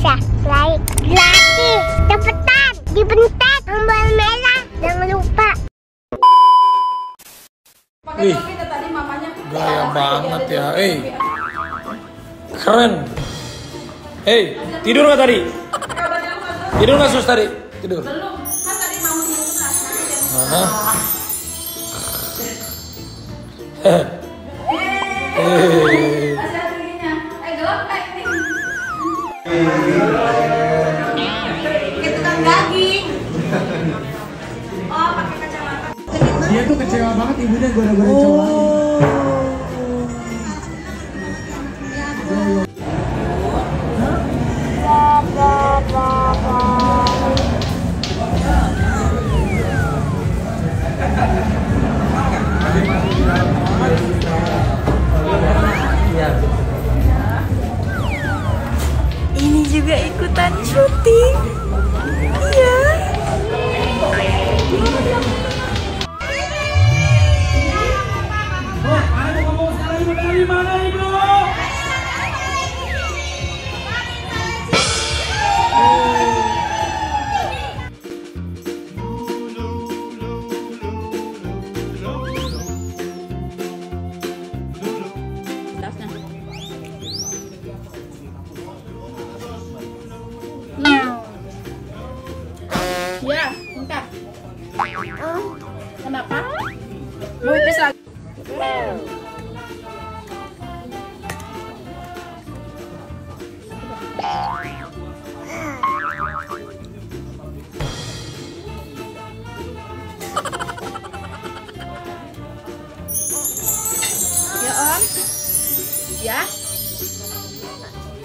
subscribe gratis. Cepetan dibentak tombol merah, jangan lupa. Wih, gaya banget ya. Keren. Tidur nggak tadi? Tidur nggak sus tadi? Tidur. Belum, kan tadi mamunya tugas, nanti jam Mana? masih ada giginya. Gelap kayak ini. Itu kan daging. Oh, pakai kacamata. Dia tuh kecewa banget ibunya gara-gara cowok. Ini juga ikutan syuting. Iya. Ya, bentar. Kenapa? Mau pipis lagi? Ya Om. Ya.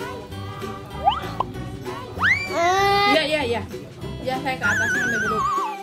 Ya. Ya, saya ke atas sampai dulu.